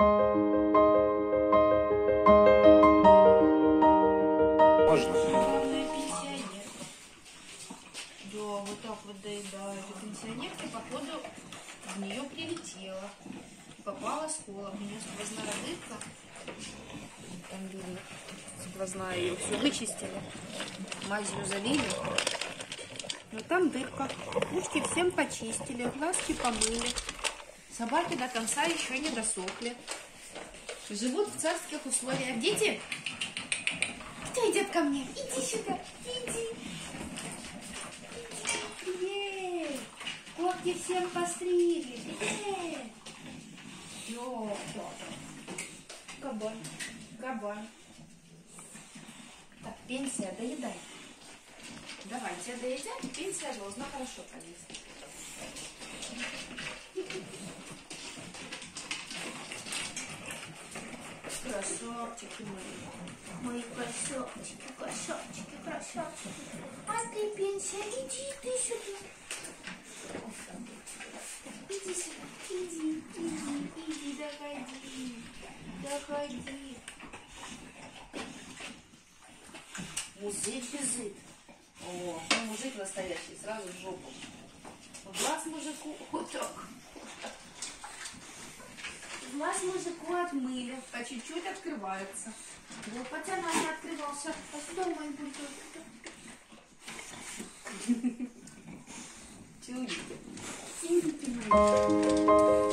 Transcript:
Можно? Главное, пенсионер. Да, вот так вот доедает. И пенсионерка, походу, в нее прилетела. Попала сколок. У нее сквозная дырка. Там люди сквозная, ее все вычистили. Мазью залили. Но там дырка. Ушки всем почистили, глазки помыли. Собаки до конца еще не досохли. Живут в царских условиях. Дети, кто идет ко мне? Иди сюда, иди. Привет. Когти всем постригли. Привет. Все. Кабан. Кабан. Так, пенсия, доедай. Давай, тебя доедят, пенсия должна хорошо поесть. Красавчики мои. Мои красавчики, красавчики, красавчики. А ты, пенсия, иди ты сюда. Иди сюда, иди, доходи. Музык физик. О, ну мужик настоящий, сразу в жопу. Глаз мужику, вот так. Глаз мужику отмыли, по чуть-чуть открывается. Вот потяна не открывался. А сюда мой бульдог. Чудики. Чудики мои.